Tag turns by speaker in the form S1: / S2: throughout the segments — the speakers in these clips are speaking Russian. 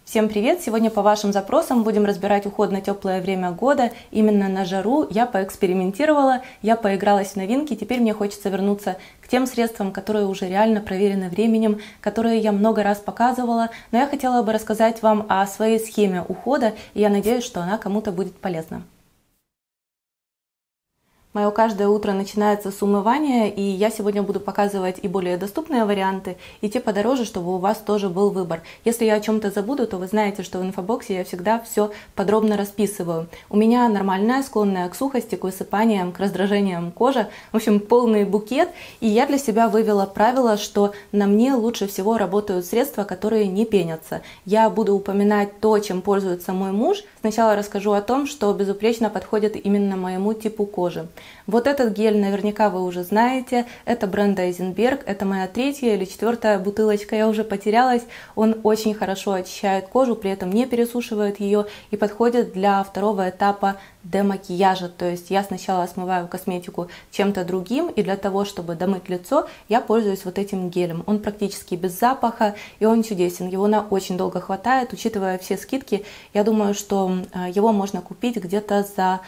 S1: Всем привет! Сегодня по вашим запросам будем разбирать уход на теплое время года. Именно на жару я поэкспериментировала, я поигралась в новинки. Теперь мне хочется вернуться к тем средствам, которые уже реально проверены временем, которые я много раз показывала. Но я хотела бы рассказать вам о своей схеме ухода, и я надеюсь, что она кому-то будет полезна. Мое каждое утро начинается с умывания, и я сегодня буду показывать и более доступные варианты, и те подороже, чтобы у вас тоже был выбор. Если я о чем-то забуду, то вы знаете, что в инфобоксе я всегда все подробно расписываю. У меня нормальная, склонная к сухости, к высыпаниям, к раздражениям кожи, в общем, полный букет. И я для себя вывела правило, что на мне лучше всего работают средства, которые не пенятся. Я буду упоминать то, чем пользуется мой муж. Сначала расскажу о том, что безупречно подходит именно моему типу кожи. Вот этот гель наверняка вы уже знаете, это бренд Айзенберг, это моя третья или четвертая бутылочка, я уже потерялась. Он очень хорошо очищает кожу, при этом не пересушивает ее и подходит для второго этапа демакияжа. То есть я сначала смываю косметику чем-то другим, и для того, чтобы домыть лицо, я пользуюсь вот этим гелем. Он практически без запаха, и он чудесен. Его на очень долго хватает, учитывая все скидки. Я думаю, что его можно купить где-то за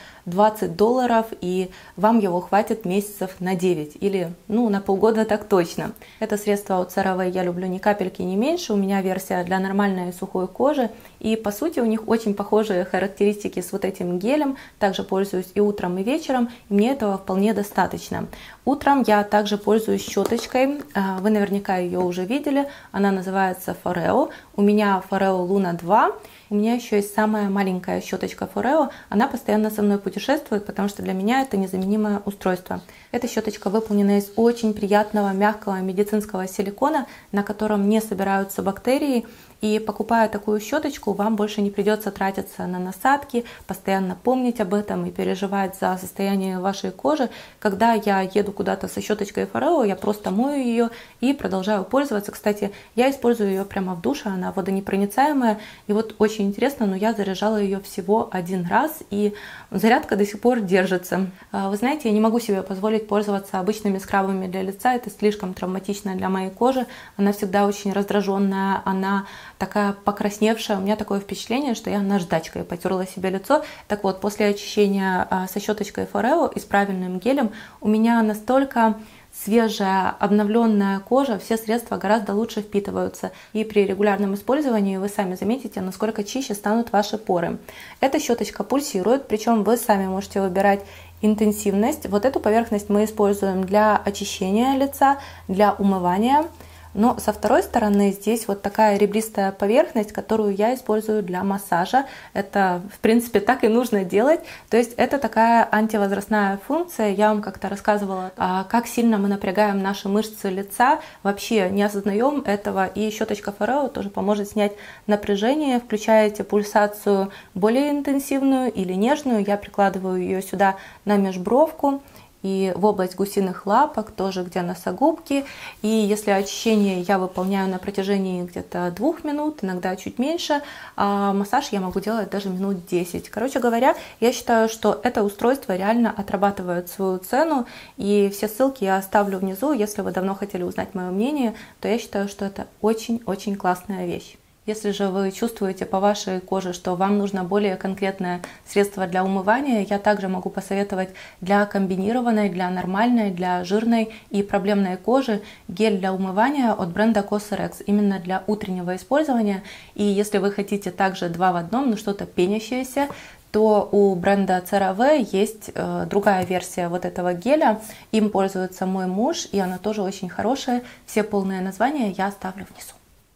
S1: $20, и вам его хватит месяцев на 9 или на полгода так точно. Это средство от CeraVe я люблю ни капельки не меньше. У меня версия для нормальной сухой кожи, и по сути у них очень похожие характеристики с вот этим гелем. Также пользуюсь и утром, и вечером, и мне этого вполне достаточно. Утром я также пользуюсь щеточкой, вы наверняка ее уже видели, она называется Foreo. У меня Foreo Luna 2. У меня еще есть самая маленькая щеточка Foreo, она постоянно со мной путешествует, потому что для меня это незаменимое устройство. Эта щеточка выполнена из очень приятного, мягкого медицинского силикона, на котором не собираются бактерии. И покупая такую щеточку, вам больше не придется тратиться на насадки, постоянно помнить об этом и переживать за состояние вашей кожи. Когда я еду куда-то со щеточкой Foreo, я просто мою ее и продолжаю пользоваться. Кстати, я использую ее прямо в душе, она водонепроницаемая. И вот очень интересно, но я заряжала ее всего один раз, и зарядка до сих пор держится. Вы знаете, я не могу себе позволить пользоваться обычными скрабами для лица, это слишком травматично для моей кожи. Она всегда очень раздраженная, она такая покрасневшая. У меня такое впечатление, что я наждачкой потерла себе лицо. Так вот, после очищения со щеточкой Foreo и с правильным гелем у меня настолько свежая, обновленная кожа, все средства гораздо лучше впитываются. И при регулярном использовании вы сами заметите, насколько чище станут ваши поры. Эта щеточка пульсирует, причем вы сами можете выбирать интенсивность. Вот эту поверхность мы используем для очищения лица, для умывания. Но со второй стороны здесь вот такая ребристая поверхность, которую я использую для массажа. Это, в принципе, так и нужно делать. То есть это такая антивозрастная функция. Я вам как-то рассказывала, как сильно мы напрягаем наши мышцы лица. Вообще не осознаем этого. И щеточка Foreo тоже поможет снять напряжение. Включаете пульсацию более интенсивную или нежную. Я прикладываю ее сюда на межбровку и в область гусиных лапок, тоже где носогубки. И если очищение я выполняю на протяжении где-то 2 минут, иногда чуть меньше, а массаж я могу делать даже минут 10. Короче говоря, я считаю, что это устройство реально отрабатывает свою цену, и все ссылки я оставлю внизу. Если вы давно хотели узнать мое мнение, то я считаю, что это очень-очень классная вещь. Если же вы чувствуете по вашей коже, что вам нужно более конкретное средство для умывания, я также могу посоветовать для комбинированной, для нормальной, для жирной и проблемной кожи гель для умывания от бренда Cosrx, именно для утреннего использования. И если вы хотите также 2 в 1, но что-то пенящееся, то у бренда CeraVe есть другая версия вот этого геля. Им пользуется мой муж, и она тоже очень хорошая. Все полные названия я оставлю внизу.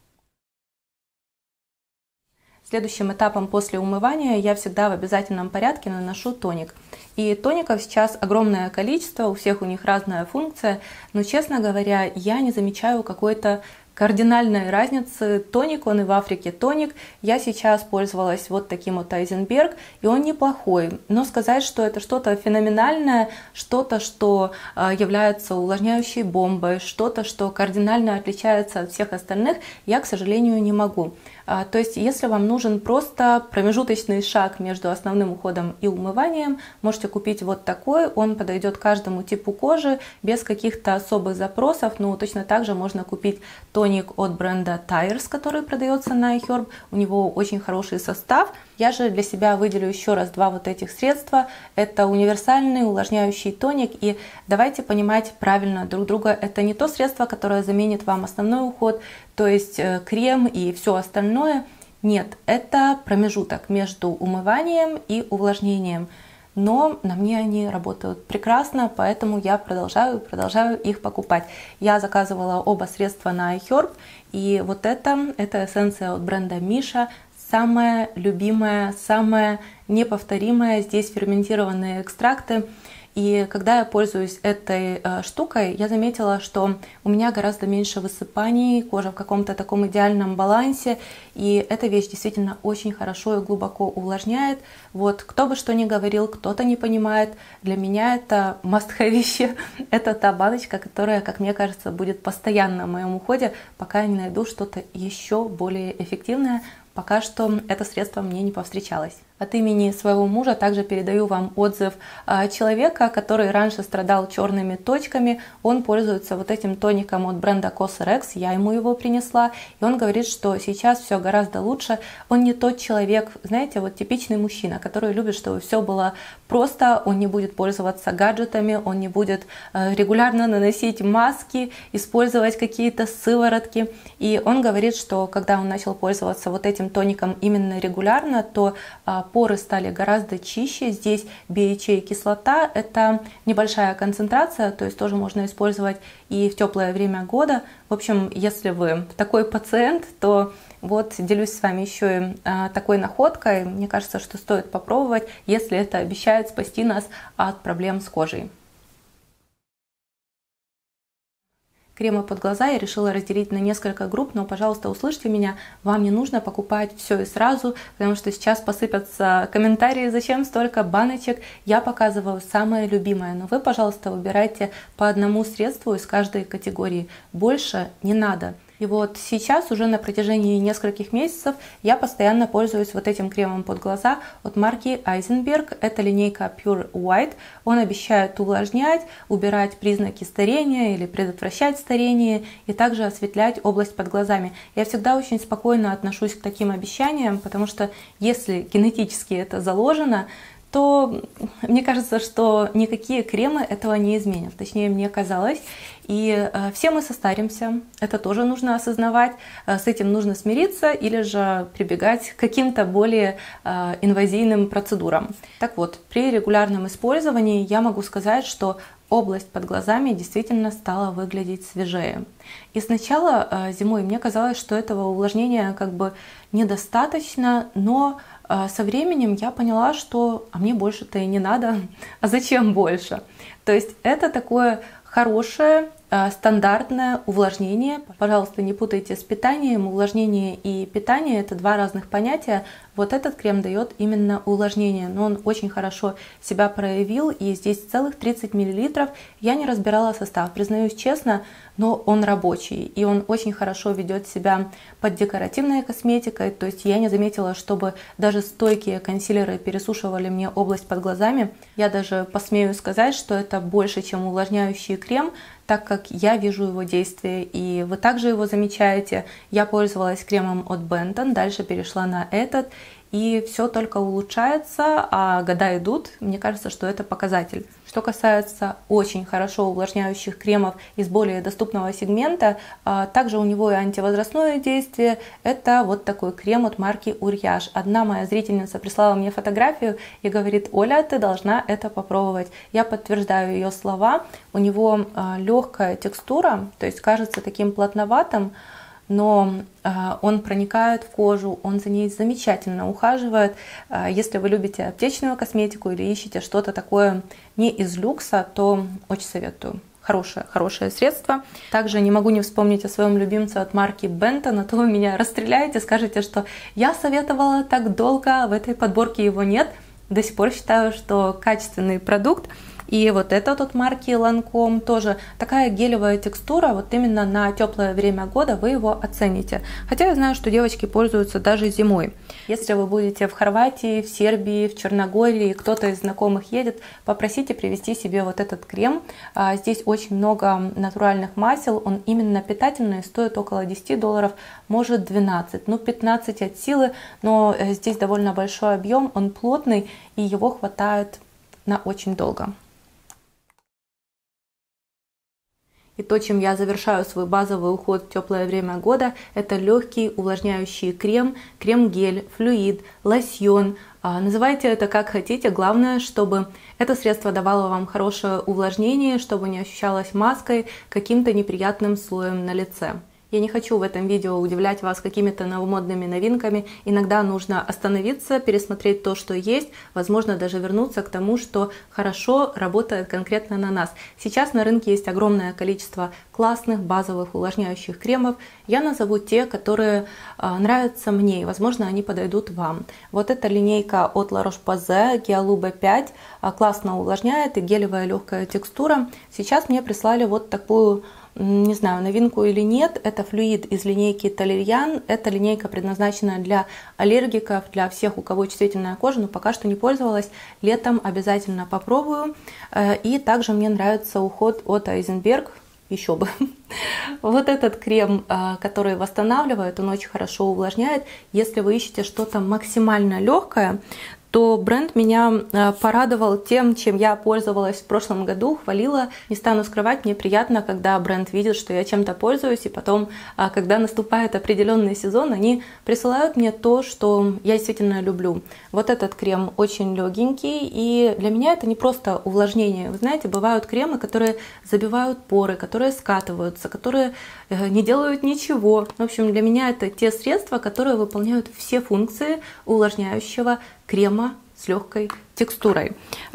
S1: Следующим этапом после умывания я всегда в обязательном порядке наношу тоник. И тоников сейчас огромное количество, у всех у них разная функция, но, честно говоря, я не замечаю какой-то кардинальной разницы. Тоник, он и в Африке тоник. Я сейчас пользовалась вот таким вот Айзенберг, и он неплохой. Но сказать, что это что-то феноменальное, что-то, что является увлажняющей бомбой, что-то, что кардинально отличается от всех остальных, я, к сожалению, не могу. То есть, если вам нужен просто промежуточный шаг между основным уходом и умыванием, можете купить вот такой. Он подойдет каждому типу кожи без каких-то особых запросов. Но точно так же можно купить тоник от бренда Tires, который продается на iHerb. У него очень хороший состав. Я же для себя выделю еще раз два вот этих средства. Это универсальный увлажняющий тоник. И давайте понимать правильно друг друга. Это не то средство, которое заменит вам основной уход, то есть крем и все остальное. Нет, это промежуток между умыванием и увлажнением. Но на мне они работают прекрасно, поэтому я продолжаю их покупать. Я заказывала оба средства на iHerb. И вот это эссенция от бренда Missha. Самое любимое, самое неповторимое. Здесь ферментированные экстракты. И когда я пользуюсь этой штукой, я заметила, что у меня гораздо меньше высыпаний, кожа в каком-то таком идеальном балансе. И эта вещь действительно очень хорошо и глубоко увлажняет. Вот кто бы что ни говорил, кто-то не понимает. Для меня это must-have. Это та баночка, которая, как мне кажется, будет постоянно в моем уходе, пока я не найду что-то еще более эффективное. Пока что это средство мне не повстречалось. От имени своего мужа также передаю вам отзыв человека, который раньше страдал черными точками. Он пользуется вот этим тоником от бренда Cosrx, я ему его принесла, и он говорит, что сейчас все гораздо лучше. Он не тот человек, знаете, вот типичный мужчина, который любит, чтобы все было просто, он не будет пользоваться гаджетами, он не будет регулярно наносить маски, использовать какие-то сыворотки. И он говорит, что когда он начал пользоваться вот этим тоником именно регулярно, то поры стали гораздо чище. Здесь BHA кислота, это небольшая концентрация, то есть тоже можно использовать и в теплое время года. В общем, если вы такой пациент, то вот делюсь с вами еще и такой находкой. Мне кажется, что стоит попробовать, если это обещает спасти нас от проблем с кожей. Кремы под глаза я решила разделить на несколько групп, но, пожалуйста, услышьте меня, вам не нужно покупать все и сразу, потому что сейчас посыпятся комментарии, зачем столько баночек. Я показываю самое любимое, но вы, пожалуйста, выбирайте по одному средству из каждой категории. Больше не надо. И вот сейчас уже на протяжении нескольких месяцев я постоянно пользуюсь вот этим кремом под глаза от марки Eisenberg. Это линейка Pure White. Он обещает увлажнять, убирать признаки старения или предотвращать старение и также осветлять область под глазами. Я всегда очень спокойно отношусь к таким обещаниям, потому что если генетически это заложено, то мне кажется, что никакие кремы этого не изменят. Точнее, мне казалось. И все мы состаримся, это тоже нужно осознавать, с этим нужно смириться или же прибегать к каким-то более инвазивным процедурам. Так вот, при регулярном использовании я могу сказать, что область под глазами действительно стала выглядеть свежее. И сначала зимой мне казалось, что этого увлажнения как бы недостаточно, но со временем я поняла, что мне больше-то и не надо, а зачем больше? То есть это такое хорошее, стандартное увлажнение. Пожалуйста, не путайте с питанием. Увлажнение и питание – это два разных понятия. Вот этот крем дает именно увлажнение, но он очень хорошо себя проявил, и здесь целых 30 мл. Я не разбирала состав, признаюсь честно, но он рабочий, и он очень хорошо ведет себя под декоративной косметикой, то есть я не заметила, чтобы даже стойкие консилеры пересушивали мне область под глазами. Я даже посмею сказать, что это больше, чем увлажняющий крем, так как я вижу его действие, и вы также его замечаете. Я пользовалась кремом от Benton, дальше перешла на этот, и все только улучшается, а года идут. Мне кажется, что это показатель. Что касается очень хорошо увлажняющих кремов из более доступного сегмента, также у него и антивозрастное действие. Это вот такой крем от марки Uriage. Одна моя зрительница прислала мне фотографию и говорит: Оля, ты должна это попробовать. Я подтверждаю ее слова. У него легкая текстура, то есть кажется таким плотноватым, но он проникает в кожу, он за ней замечательно ухаживает. Если вы любите аптечную косметику или ищете что-то такое не из люкса, то очень советую. Хорошее средство. Также не могу не вспомнить о своем любимце от марки Benton, а то вы меня расстреляете, скажете, что я советовала так долго, а в этой подборке его нет. До сих пор считаю, что качественный продукт. И вот этот от марки Lancome тоже такая гелевая текстура, вот именно на теплое время года вы его оцените. Хотя я знаю, что девочки пользуются даже зимой. Если вы будете в Хорватии, в Сербии, в Черногории, кто-то из знакомых едет, попросите привезти себе вот этот крем. Здесь очень много натуральных масел, он именно питательный, стоит около $10, может 12, ну 15 от силы, но здесь довольно большой объем, он плотный и его хватает на очень долго. И то, чем я завершаю свой базовый уход в теплое время года, это легкий увлажняющий крем, крем-гель, флюид, лосьон. Называйте это как хотите, главное, чтобы это средство давало вам хорошее увлажнение, чтобы не ощущалось маской, каким-то неприятным слоем на лице. Я не хочу в этом видео удивлять вас какими-то новомодными новинками. Иногда нужно остановиться, пересмотреть то, что есть, возможно, даже вернуться к тому, что хорошо работает конкретно на нас. Сейчас на рынке есть огромное количество классных базовых увлажняющих кремов. Я назову те, которые нравятся мне, и, возможно, они подойдут вам. Вот эта линейка от La Roche-Posay Гиалу B5 классно увлажняет и гелевая легкая текстура. Сейчас мне прислали вот такую, не знаю, новинку или нет, это флюид из линейки Toleriane. Эта линейка предназначена для аллергиков, для всех, у кого чувствительная кожа, но пока что не пользовалась. Летом обязательно попробую. И также мне нравится уход от Айзенберг, еще бы. Вот этот крем, который восстанавливает, он очень хорошо увлажняет. Если вы ищете что-то максимально легкое, то бренд меня порадовал тем, чем я пользовалась в прошлом году, хвалила. Не стану скрывать, мне приятно, когда бренд видит, что я чем-то пользуюсь, и потом, когда наступает определенный сезон, они присылают мне то, что я действительно люблю. Вот этот крем очень легенький, и для меня это не просто увлажнение. Вы знаете, бывают кремы, которые забивают поры, которые скатываются, которые не делают ничего. В общем, для меня это те средства, которые выполняют все функции увлажняющего крема с легкой текстурой.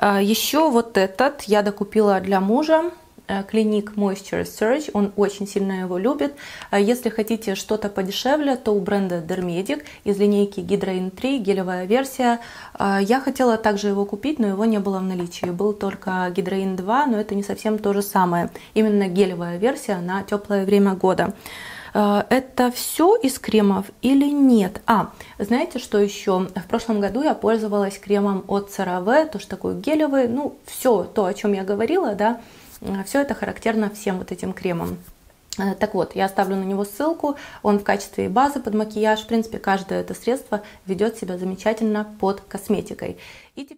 S1: Еще вот этот я докупила для мужа. Clinique Moisture Surge, он очень сильно его любит. Если хотите что-то подешевле, то у бренда Dermedic из линейки Hydra 3 гелевая версия. Я хотела также его купить, но его не было в наличии. Был только Hydra 2, но это не совсем то же самое. Именно гелевая версия на теплое время года. Это все из кремов или нет? Знаете, что еще? В прошлом году я пользовалась кремом от CeraVe, тоже такой гелевый. Ну, все то, о чем я говорила, да, все это характерно всем вот этим кремам. Так вот, я оставлю на него ссылку, он в качестве базы под макияж. В принципе, каждое это средство ведет себя замечательно под косметикой. И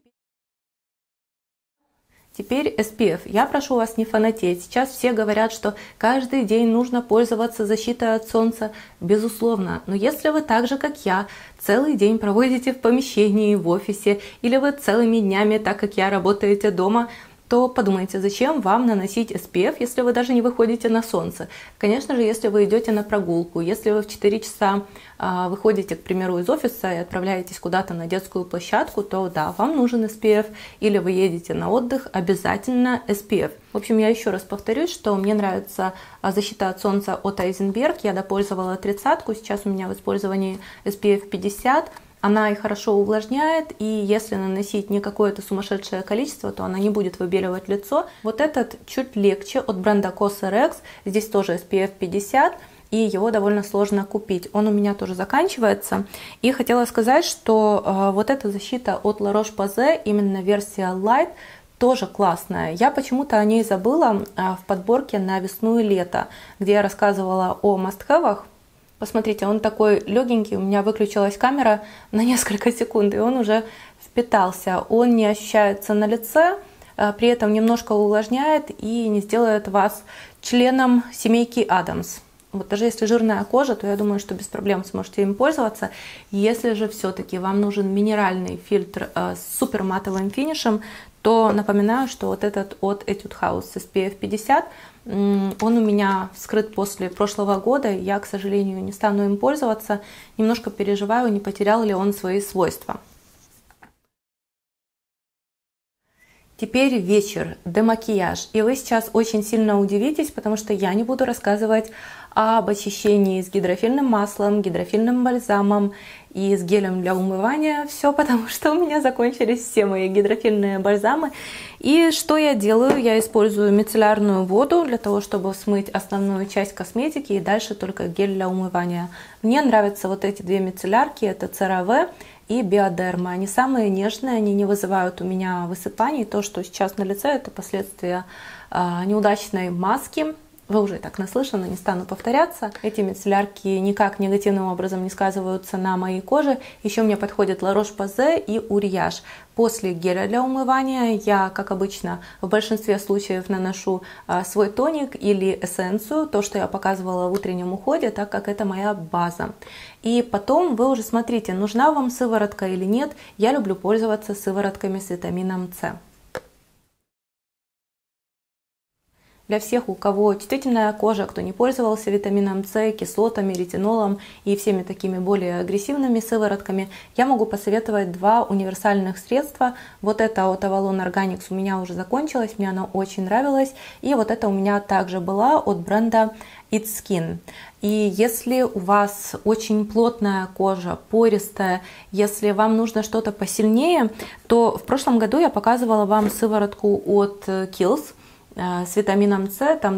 S1: теперь SPF. Я прошу вас не фанатеть. Сейчас все говорят, что каждый день нужно пользоваться защитой от солнца. Безусловно. Но если вы так же, как я, целый день проводите в помещении, в офисе, или вы целыми днями, так как я, работаете дома, то подумайте, зачем вам наносить SPF, если вы даже не выходите на солнце. Конечно же, если вы идете на прогулку, если вы в 4 часа выходите, к примеру, из офиса и отправляетесь куда-то на детскую площадку, то да, вам нужен SPF. Или вы едете на отдых, обязательно SPF. В общем, я еще раз повторюсь, что мне нравится защита от солнца от Айзенберг. Я допользовала 30-ку, сейчас у меня в использовании SPF 50. Она и хорошо увлажняет, и если наносить не какое-то сумасшедшее количество, то она не будет выбеливать лицо. Вот этот чуть легче от бренда Cosrx, здесь тоже SPF 50, и его довольно сложно купить. Он у меня тоже заканчивается. И хотела сказать, что вот эта защита от La Roche-Posay, именно версия Light, тоже классная. Я почему-то о ней забыла в подборке на весну и лето, где я рассказывала о must-have'ах. Посмотрите, он такой легенький, у меня выключилась камера на несколько секунд, и он уже впитался. Он не ощущается на лице, при этом немножко увлажняет и не сделает вас членом семейки Адамс. Вот даже если жирная кожа, то я думаю, что без проблем сможете им пользоваться. Если же все-таки вам нужен минеральный фильтр с супер матовым финишем, то напоминаю, что вот этот от Etude House SPF 50, он у меня вскрыт после прошлого года, я, к сожалению, не стану им пользоваться, немножко переживаю, не потерял ли он свои свойства. Теперь вечер, демакияж. И вы сейчас очень сильно удивитесь, потому что я не буду рассказывать об очищении с гидрофильным маслом, гидрофильным бальзамом и с гелем для умывания. Все потому, что у меня закончились все мои гидрофильные бальзамы. И что я делаю? Я использую мицеллярную воду для того, чтобы смыть основную часть косметики, и дальше только гель для умывания. Мне нравятся вот эти две мицеллярки, это CeraVe и Bioderma. Они самые нежные, они не вызывают у меня высыпаний. То, что сейчас на лице, это последствия неудачной маски. Вы уже так наслышаны, не стану повторяться. Эти мицеллярки никак негативным образом не сказываются на моей коже. Еще мне подходят La Roche-Posay и Uriage. После геля для умывания я, как обычно, в большинстве случаев наношу свой тоник или эссенцию, то, что я показывала в утреннем уходе, так как это моя база. И потом вы уже смотрите, нужна вам сыворотка или нет. Я люблю пользоваться сыворотками с витамином С. Для всех, у кого чувствительная кожа, кто не пользовался витамином С, кислотами, ретинолом и всеми такими более агрессивными сыворотками, я могу посоветовать два универсальных средства. Вот это от Avalon Organics у меня уже закончилось, мне оно очень нравилось. И вот это у меня также была от бренда It's Skin. И если у вас очень плотная кожа, пористая, если вам нужно что-то посильнее, то в прошлом году я показывала вам сыворотку от Kiehl's с витамином С, там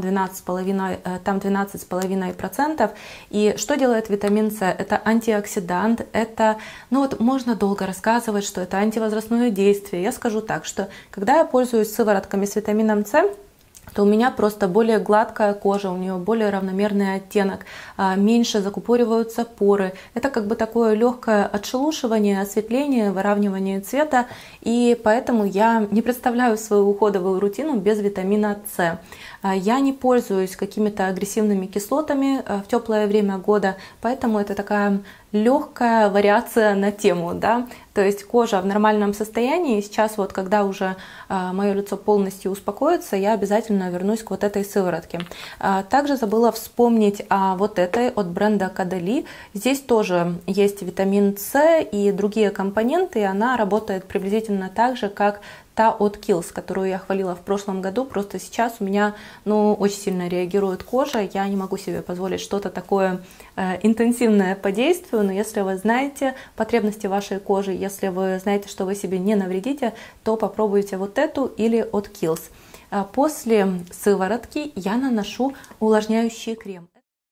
S1: 12,5%. И что делает витамин С? Это антиоксидант, это, ну вот можно долго рассказывать, что это антивозрастное действие. Я скажу так, что когда я пользуюсь сыворотками с витамином С, то у меня просто более гладкая кожа, у нее более равномерный оттенок, меньше закупориваются поры. Это как бы такое легкое отшелушивание, осветление, выравнивание цвета, и поэтому я не представляю свою уходовую рутину без витамина С. Я не пользуюсь какими-то агрессивными кислотами в теплое время года, поэтому это такая легкая вариация на тему, да, то есть кожа в нормальном состоянии. Сейчас вот, когда уже мое лицо полностью успокоится, я обязательно вернусь к вот этой сыворотке. Также забыла вспомнить о вот этой от бренда Caudalie. Здесь тоже есть витамин С и другие компоненты, и она работает приблизительно так же, как та от Kiehl's, которую я хвалила в прошлом году. Просто сейчас у меня, ну, очень сильно реагирует кожа, я не могу себе позволить что-то такое интенсивное по действию, но если вы знаете потребности вашей кожи, если вы знаете, что вы себе не навредите, то попробуйте вот эту или от Kiehl's. После сыворотки я наношу увлажняющий крем.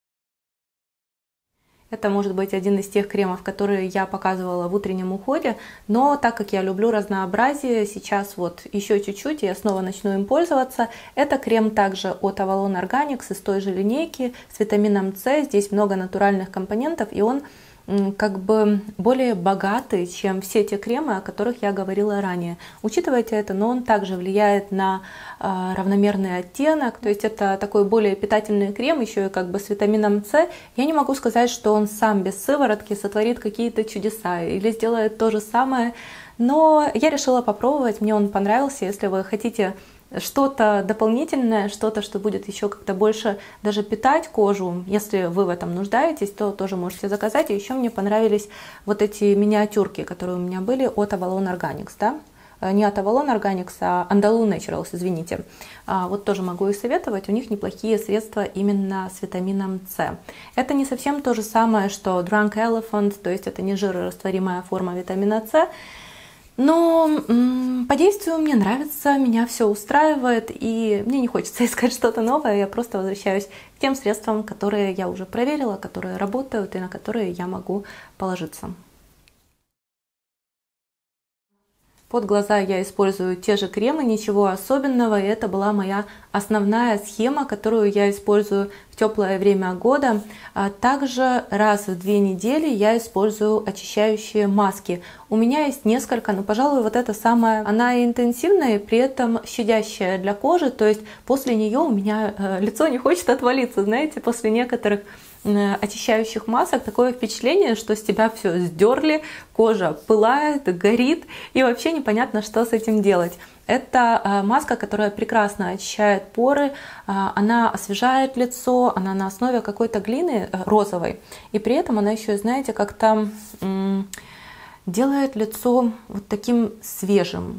S1: Это может быть один из тех кремов, которые я показывала в утреннем уходе, но так как я люблю разнообразие, сейчас вот еще чуть-чуть, и я снова начну им пользоваться. Это крем также от Avalon Organics из той же линейки с витамином С. Здесь много натуральных компонентов, и он как бы более богатый, чем все те кремы, о которых я говорила ранее. Учитывайте это, но он также влияет на равномерный оттенок, то есть это такой более питательный крем, еще и как бы с витамином С. Я не могу сказать, что он сам без сыворотки сотворит какие-то чудеса или сделает то же самое, но я решила попробовать, мне он понравился. Если вы хотите что-то дополнительное, что-то, что будет еще как-то больше даже питать кожу, если вы в этом нуждаетесь, то тоже можете заказать. И еще мне понравились вот эти миниатюрки, которые у меня были от Avalon Organics, да? Не от Avalon Organics, а Andalou Naturals, извините. Вот тоже могу и советовать, у них неплохие средства именно с витамином С. Это не совсем то же самое, что Drunk Elephant, то есть это не жирорастворимая форма витамина С, но по действию мне нравится, меня все устраивает, и мне не хочется искать что-то новое, я просто возвращаюсь к тем средствам, которые я уже проверила, которые работают и на которые я могу положиться. Под глаза я использую те же кремы, ничего особенного, и это была моя основная схема, которую я использую в теплое время года. Также раз в 2 недели я использую очищающие маски. У меня есть несколько, но, пожалуй, вот эта самая, она интенсивная и при этом щадящая для кожи, то есть после нее у меня лицо не хочет отвалиться, знаете, после некоторых очищающих масок такое впечатление, что с тебя все сдерли, кожа пылает, горит, и вообще непонятно, что с этим делать. Это маска, которая прекрасно очищает поры, она освежает лицо, она на основе какой-то глины розовой, и при этом она еще, знаете, как-то делает лицо вот таким свежим.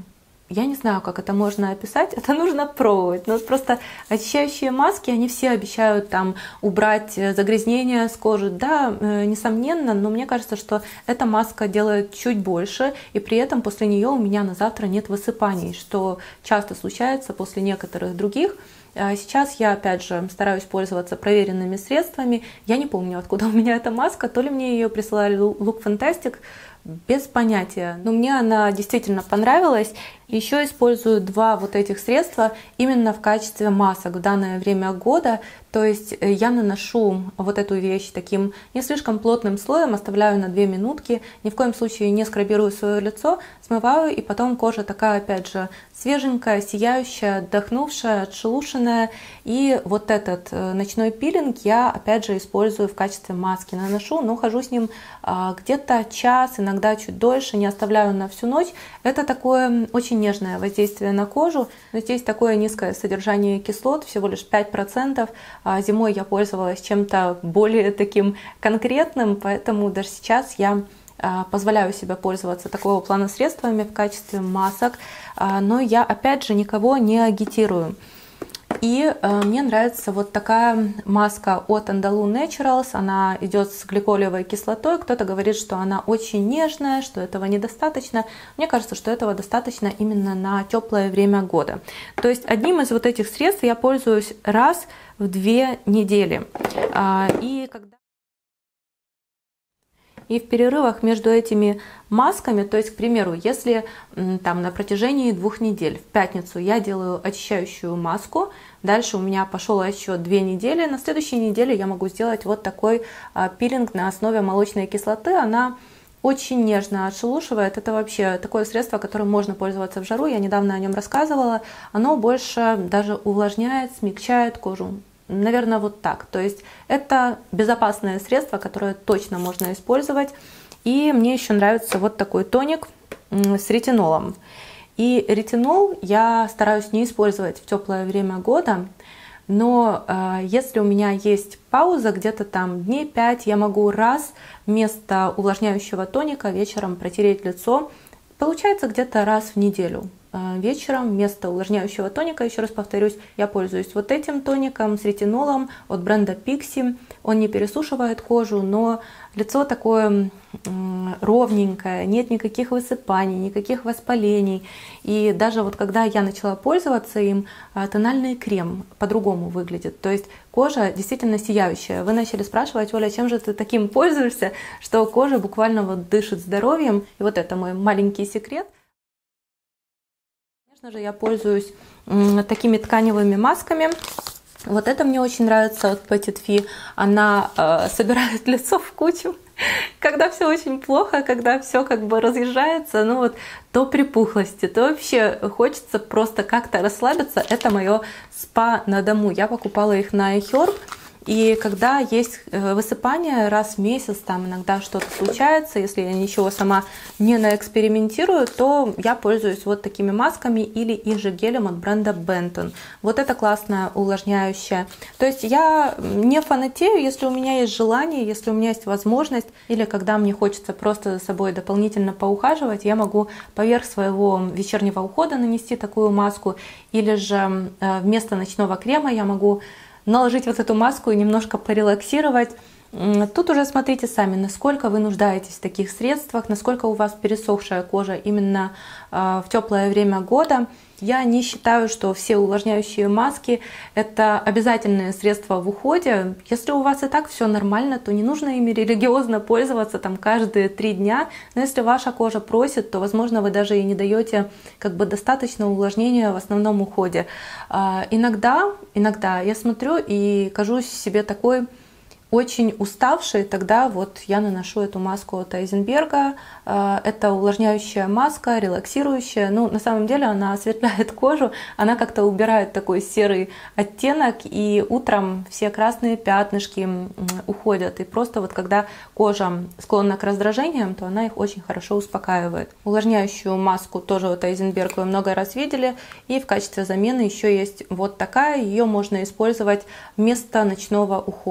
S1: я не знаю, как это можно описать, это нужно пробовать. Но вот просто очищающие маски, они все обещают там убрать загрязнения с кожи. Да, несомненно, но мне кажется, что эта маска делает чуть больше, и при этом после нее у меня на завтра нет высыпаний, что часто случается после некоторых других. Сейчас я, опять же, стараюсь пользоваться проверенными средствами. Я не помню, откуда у меня эта маска, то ли мне ее присылали Look Fantastic, без понятия. Но мне она действительно понравилась. Еще использую два вот этих средства именно в качестве масок в данное время года. То есть я наношу вот эту вещь таким не слишком плотным слоем, оставляю на 2 минутки, ни в коем случае не скрабирую свое лицо, смываю, и потом кожа такая, опять же, свеженькая, сияющая, отдохнувшая, отшелушенная. И вот этот ночной пилинг я, опять же, использую в качестве маски. Наношу, но хожу с ним где-то час, иногда чуть дольше, не оставляю на всю ночь. Это такое очень нежное воздействие на кожу, но здесь такое низкое содержание кислот, всего лишь 5%. Зимой я пользовалась чем-то более таким конкретным, поэтому даже сейчас я позволяю себе пользоваться такого плана средствами в качестве масок, но я опять же никого не агитирую. И мне нравится вот такая маска от Andalou Naturals, она идет с гликолевой кислотой, кто-то говорит, что она очень нежная, что этого недостаточно. Мне кажется, что этого достаточно именно на теплое время года. То есть одним из вот этих средств я пользуюсь раз в 2 недели. И в перерывах между этими масками, то есть, к примеру, если там на протяжении 2 недель в пятницу я делаю очищающую маску, дальше у меня пошел еще 2 недели, на следующей неделе я могу сделать вот такой пилинг на основе молочной кислоты. Она очень нежно отшелушивает. Это вообще такое средство, которым можно пользоваться в жару. Я недавно о нем рассказывала. Оно больше даже увлажняет, смягчает кожу. Наверное, вот так. То есть это безопасное средство, которое точно можно использовать. И мне еще нравится вот такой тоник с ретинолом. И ретинол я стараюсь не использовать в теплое время года, но если у меня есть пауза, где-то там дней 5, я могу раз вместо увлажняющего тоника вечером протереть лицо. Получается где-то раз в неделю. Вечером вместо увлажняющего тоника, еще раз повторюсь, я пользуюсь вот этим тоником с ретинолом от бренда Pixi. Он не пересушивает кожу, но лицо такое ровненькое, нет никаких высыпаний, никаких воспалений. И даже вот когда я начала пользоваться им, тональный крем по-другому выглядит. То есть кожа действительно сияющая. Вы начали спрашивать: Оля, чем же ты таким пользуешься, что кожа буквально вот дышит здоровьем. И вот это мой маленький секрет. Конечно же, я пользуюсь такими тканевыми масками. Вот это мне очень нравится от Petit Fi. Она собирает лицо в кучу. Когда все очень плохо, когда все как бы разъезжается, ну вот то припухлости, то вообще хочется просто как-то расслабиться. Это мое спа на дому. Я покупала их на iHerb. И когда есть высыпание раз в месяц, там иногда что-то случается, если я ничего сама не наэкспериментирую, то я пользуюсь вот такими масками или их же гелем от бренда Benton. Вот это классная увлажняющая. То есть я не фанатею, если у меня есть желание, если у меня есть возможность, или когда мне хочется просто за собой дополнительно поухаживать, я могу поверх своего вечернего ухода нанести такую маску, или же вместо ночного крема я могу наложить вот эту маску и немножко порелаксировать. Тут уже смотрите сами, насколько вы нуждаетесь в таких средствах, насколько у вас пересохшая кожа именно в теплое время года. Я не считаю, что все увлажняющие маски – это обязательные средства в уходе. Если у вас и так все нормально, то не нужно ими религиозно пользоваться там каждые 3 дня. Но если ваша кожа просит, то, возможно, вы даже и не даете как бы достаточно увлажнения в основном уходе. Иногда я смотрю и кажусь себе такой очень уставшей, тогда вот я наношу эту маску от Айзенберга. Это увлажняющая маска, релаксирующая. Ну, на самом деле она осветляет кожу, она как-то убирает такой серый оттенок, и утром все красные пятнышки уходят. И просто вот когда кожа склонна к раздражениям, то она их очень хорошо успокаивает. Увлажняющую маску тоже от Айзенберг вы много раз видели. И в качестве замены еще есть вот такая. Ее можно использовать вместо ночного ухода.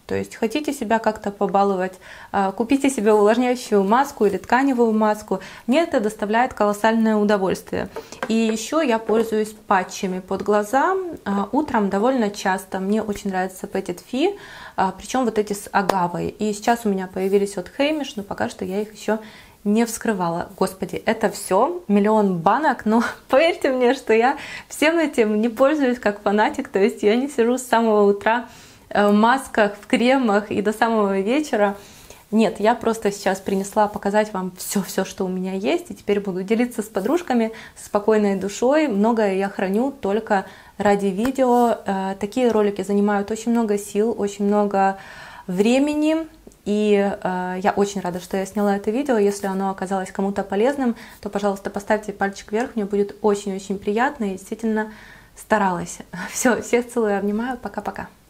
S1: То есть хотите себя как-то побаловать, купите себе увлажняющую маску или тканевую маску. Мне это доставляет колоссальное удовольствие. И еще я пользуюсь патчами под глаза утром довольно часто. Мне очень нравится Petit Fi, причем вот эти с агавой. И сейчас у меня появились от Heimish, но пока что я их еще не вскрывала. Господи, это все миллион банок, но поверьте мне, что я всем этим не пользуюсь как фанатик. То есть я не сижу с самого утра в масках, в кремах и до самого вечера. Нет, я просто сейчас принесла показать вам все, что у меня есть, и теперь буду делиться с подружками, с спокойной душой. Многое я храню только ради видео. Такие ролики занимают очень много сил, очень много времени, и я очень рада, что я сняла это видео. Если оно оказалось кому-то полезным, то, пожалуйста, поставьте пальчик вверх, мне будет очень-очень приятно, и действительно старалась. Все, всех целую, обнимаю, пока-пока.